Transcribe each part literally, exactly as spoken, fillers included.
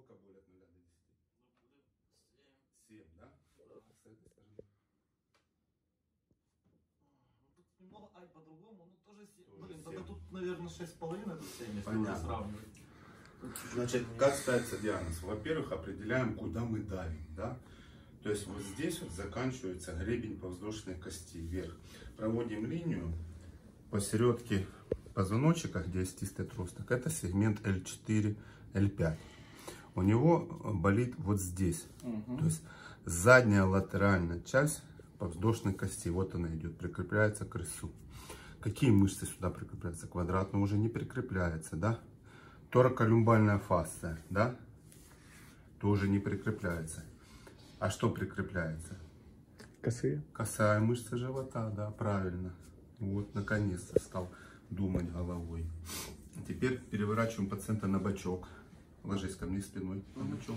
Сколько боль от нуля до десяти? семь, да? С этой стороны. Немного, ай, по-другому, ну тоже семь. Блин, тогда тут, наверное, шесть с половиной, тут семь, если Понятно. уже сравнивать. Значит, как ставится диагноз? Во-первых, определяем, куда мы давим, да? То есть вот здесь вот заканчивается гребень подвздошной кости вверх. Проводим линию посередке позвоночника, где остистый отросток. Это сегмент Л четыре, Л пять. У него болит вот здесь. Угу. То есть задняя латеральная часть подвздошной кости. Вот она идет, прикрепляется к крысу. Какие мышцы сюда прикрепляются? Квадратно уже не прикрепляется, да? Тораколюмбальная фасция, да? Тоже не прикрепляется. А что прикрепляется? Косые. Косая мышца живота, да, правильно. Вот, наконец-то стал думать головой. Теперь переворачиваем пациента на бочок. Ложись ко мне спиной на бочок.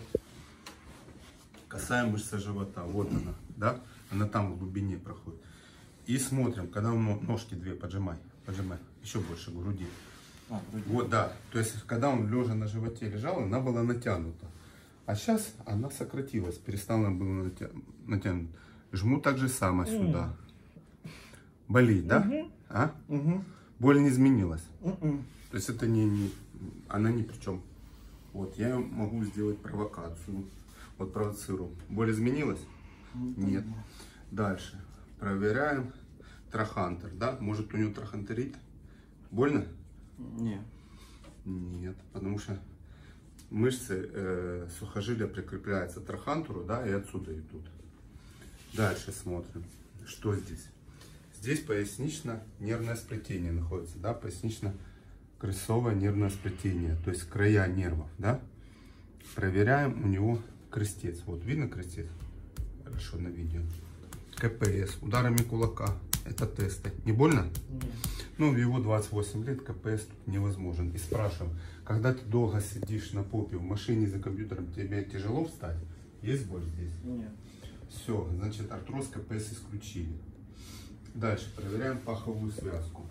Косая мышца живота, вот она, да? Она там в глубине проходит. И смотрим, когда он ножки две поджимай, поджимай, еще больше груди. А, груди. Вот, да. То есть, когда он лежа на животе лежал, она была натянута. А сейчас она сократилась, перестала была натянута. Жму так же само сюда. Болит, да? Угу. А? Угу. Боль не изменилась. Угу. То есть это не, не, она ни при чем. Вот, я могу сделать провокацию. Вот провоцирую. Боль изменилась? Нет. Дальше. Проверяем трахантер, да? Может у него трахантерит? Больно? Нет. Нет, потому что мышцы э, сухожилия прикрепляются к трахантеру, да, и отсюда идут. Дальше смотрим, что здесь. Здесь пояснично-нервное сплетение находится, да, пояснично-крестцовое нервное сплетение, то есть края нервов, да. Проверяем у него крестец. Вот видно крестец? Хорошо на видео. ка пэ эс, ударами кулака. Это тесты. Не больно? Нет. Ну, в его двадцать восемь лет ка пэ эс тут невозможен. И спрашиваем, когда ты долго сидишь на попе в машине за компьютером, тебе тяжело встать? Есть боль здесь? Нет. Все, значит, артроз ка пэ эс исключили. Дальше проверяем паховую связку.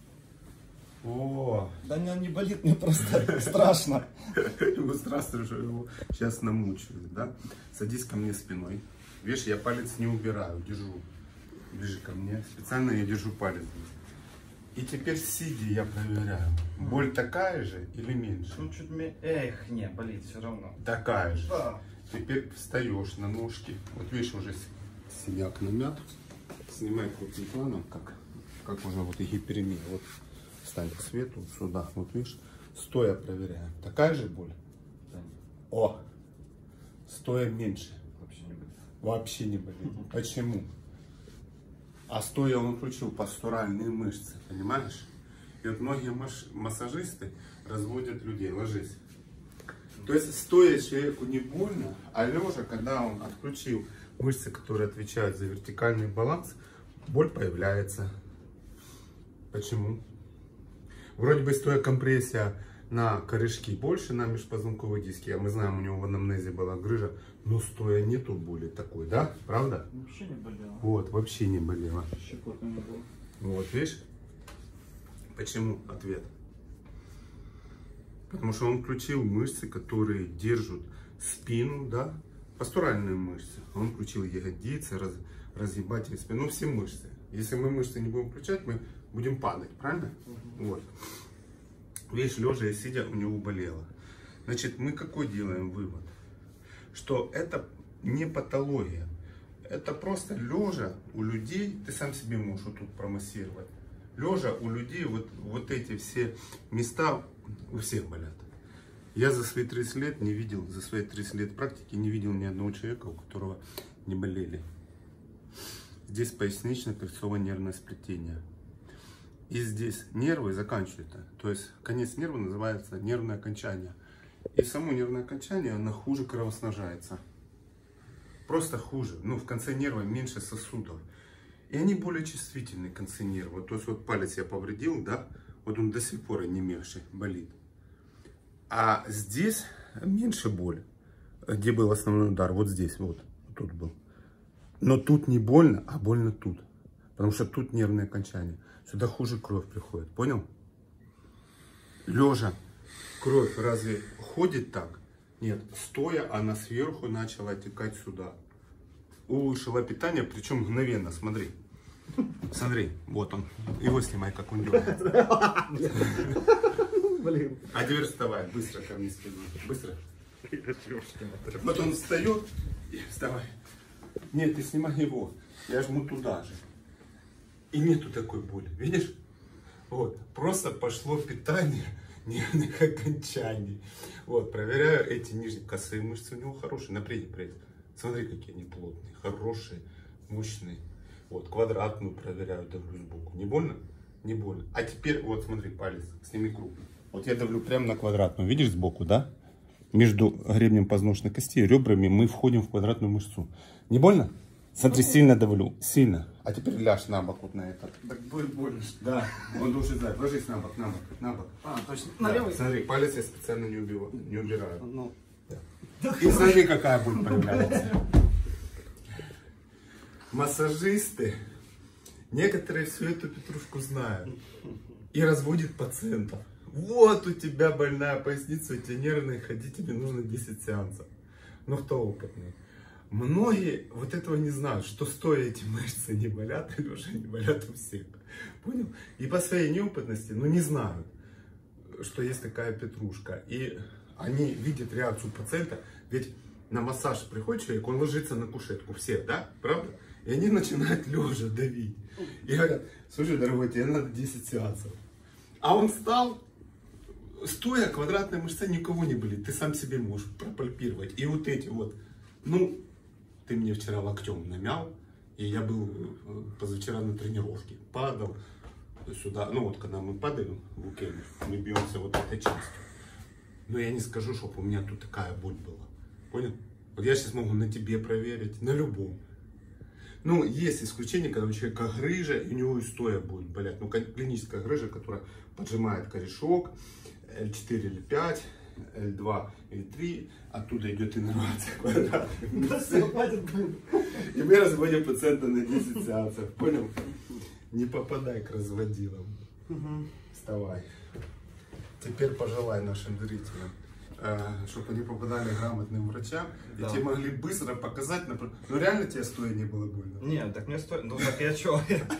О! Да не, не болит, мне просто страшно. Ему страшно, что его сейчас намучают, да? Садись ко мне спиной. Видишь, я палец не убираю, держу. Ближе ко мне. Специально я держу палец здесь. И теперь сидя я проверяю. Боль такая же или меньше? Ну, чуть меньше. Эх, не, болит все равно. Такая же. Да. Теперь встаешь на ножки. Вот видишь, уже синяк намят. Снимай крупным планом, как, как уже вот и гиперемия. Вот встань к свету, вот сюда. Вот видишь, стоя проверяем. Такая же боль? Да. О! Стоя меньше. Вообще не болит. Вообще не болит. Почему? А стоя он включил постуральные мышцы, понимаешь? И вот многие массажисты разводят людей. Ложись. То есть стоя человеку не больно, а лежа, когда он отключил мышцы, которые отвечают за вертикальный баланс, боль появляется. Почему? Вроде бы стоя компрессия на корешки больше, на межпозвонковые диски, а мы знаем, у него в анамнезе была грыжа, но стоя нету боли такой, да? Правда? Вообще не болело. Вот, вообще не болело. Щекотно не было. Вот, видишь? Почему? Ответ. Потому что он включил мышцы, которые держат спину, да? Постуральные мышцы. Он включил ягодицы, раз, разъебатель спины, ну все мышцы. Если мы мышцы не будем включать, мы будем падать, правильно? Угу. Вот. Видишь, лежа и сидя у него болело. Значит, мы какой делаем вывод? Что это не патология. Это просто лежа у людей, ты сам себе можешь вот тут промассировать. Лежа у людей вот, вот эти все места у всех болят. Я за свои тридцать лет не видел, за свои тридцать лет практики не видел ни одного человека, у которого не болели. Здесь пояснично-кольцевое нервное сплетение. И здесь нервы заканчиваются. То есть конец нерва называется нервное окончание. И само нервное окончание, оно хуже кровоснажается. Просто хуже. Ну, в конце нерва меньше сосудов. И они более чувствительны, концы нерва. То есть вот палец я повредил, да? Вот он до сих пор онемевший, болит. А здесь меньше боль. Где был основной удар? Вот здесь, вот. Тут был. Но тут не больно, а больно тут. Потому что тут нервное окончание. Сюда хуже кровь приходит. Понял? Лежа кровь разве ходит так? Нет, стоя, она сверху начала оттекать сюда. Улучшила питание, причем мгновенно, смотри. Смотри, вот он. Его снимай, как он делает. Блин. А теперь вставай, быстро ко мне скидывай. Быстро. Вот он встает и вставай. Нет, ты снимай его. Я жму туда же. И нету такой боли. Видишь? Вот. Просто пошло питание нервных окончаний. Вот. Проверяю эти нижние косые мышцы. У него хорошие. Напряги пресс. Смотри, какие они плотные. Хорошие. Мощные. Вот. Квадратную проверяю. Давлю сбоку. Не больно? Не больно. А теперь вот смотри, палец. Сними круг. Вот я давлю прямо на квадратную. Видишь сбоку, да? Между гребнем позвоночной кости и ребрами мы входим в квадратную мышцу. Не больно? Смотри, сильно давлю. Сильно. А теперь ляжь на бок вот на это. Так будет больно. Да, он должен знать. Ложись на бок, на бок, на бок. А, точно. Да. На левый. Смотри, палец я специально не, убиваю, не убираю. Ну. Да. И смотри, какая будет появляться. Массажисты, некоторые всю эту петрушку знают и разводят пациентов. Вот у тебя больная поясница, у тебя нервные, ходи, тебе нужно десять сеансов. Ну кто опытный? Многие вот этого не знают, что стоя эти мышцы не болят или уже не болят у всех. Понял? И по своей неопытности, ну не знают, что есть такая петрушка. И они видят реакцию пациента, ведь на массаж приходит человек, он ложится на кушетку, все, да? Правда? И они начинают лежа давить. И говорят, слушай, дорогой, тебе надо десять сеансов. А он встал, стоя, квадратная мышца никого не болит. Ты сам себе можешь пропальпировать. И вот эти вот, ну, ты мне вчера локтем намял, и я был позавчера на тренировке. Падал сюда, ну вот когда мы падаем в уикенд, мы бьемся вот этой частью. Но я не скажу, чтобы у меня тут такая боль была. Понял? Вот я сейчас могу на тебе проверить, на любом. Ну, есть исключение, когда у человека грыжа, и у него и стоя будет болеть. Ну, клиническая грыжа, которая поджимает корешок, эл четыре или пять, эл два или три, оттуда идет иннервация квадратных. И мы разводим пациента на десять сеансов. Понял? Не попадай к разводилам. Вставай. Теперь пожелай нашим зрителям, чтобы они попадали к грамотным врачам, да. И тебе могли быстро показать, например, ну реально тебе стоя не было больно? Нет, так мне стоит, ну так я что,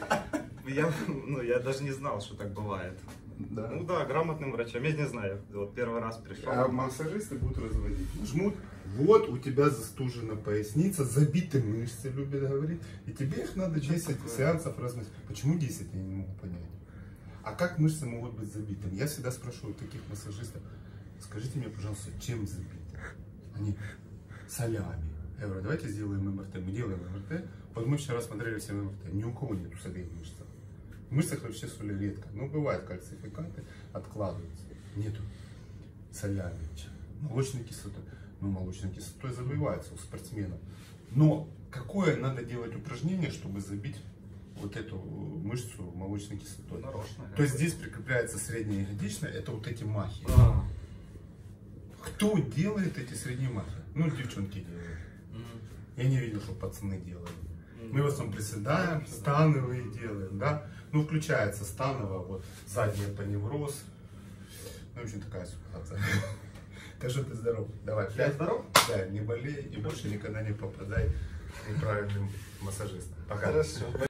я, ну, я даже не знал, что так бывает. Да. Ну да, грамотным врачам, я не знаю, вот первый раз пришел. А массажисты будут разводить, жмут, вот у тебя застужена поясница, забиты мышцы, любят говорить, и тебе их надо десять сеансов размыть. Почему десять, я не могу понять. А как мышцы могут быть забитыми? Я всегда спрашиваю таких массажистов, скажите мне, пожалуйста, чем забиты? Они солями. Я говорю, давайте сделаем эм эр тэ. Мы делаем эм эр тэ. Вот мы вчера смотрели все эм эр тэ. Ни у кого нету солей в мышцах. В мышцах вообще соли редко. Ну, бывают кальцификаты, откладываются. Нету солями. Молочной кислотой. Ну, молочной кислотой забивается у спортсменов. Но какое надо делать упражнение, чтобы забить вот эту мышцу молочной кислотой? Нарочно. То есть здесь прикрепляется средняя ягодичная, это вот эти махи. А. Кто делает эти средние махи? Ну, девчонки делают. Mm. Я не видел, что пацаны делают. Mm. Мы в основном приседаем, mm. становые делаем, да? Ну, включается станово, вот, задний поневроз. Ну, в общем, такая ситуация. Так что ты здоров. Давай, я здоров? Да, не болей и больше никогда не попадай к неправильным массажистам. Пока. Хорошо.